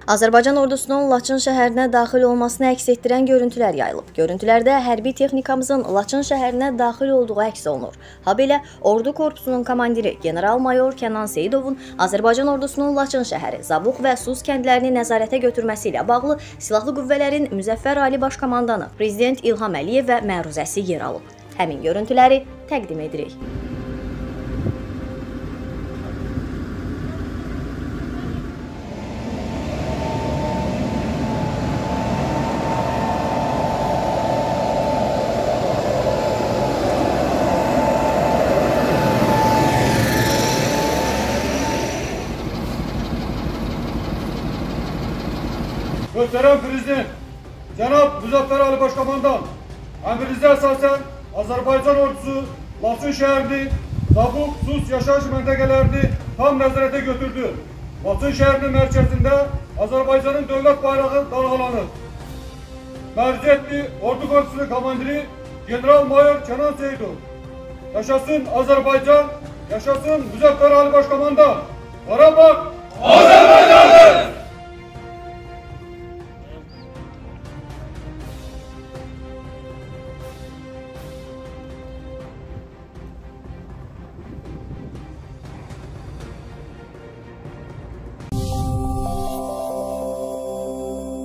Azərbaycan ordusunun Laçın şəhərinə daxil olmasını əks etdirən görüntülər yayılıb. Görüntülərdə hərbi texnikamızın Laçın şəhərinə daxil olduğu əks olunur. Habelə ordu korpusunun komandiri general-mayor Kənan Seyidovun Azərbaycan ordusunun Laçın şəhəri, Zabuq və Sus kəndlərini nəzarətə götürməsi ilə bağlı Silahlı Qüvvələrin Müzəffər Ali Baş Komandanı Prezident İlham Əliyev və məruzəsi yer alıb. Həmin görüntüləri təqdim edirik. Muhterem Prezident, Cenab Müzəffər Ali Başkomandan, əmrinizə əsasən Azərbaycan ordusu Laçın şəhərini, Zabuq, Sus yaşayış məntəqələrini tam nəzarətə götürdü. Laçın şəhərinin mərkəzində Azərbaycanın dövlət bayrağı dalğalanır. Mərc etdi ordu korpusunun komandiri general-mayor Kənan Seyidov. Yaşasın Azərbaycan, yaşasın Müzəffər Ali Başkomandan. Qarabağ!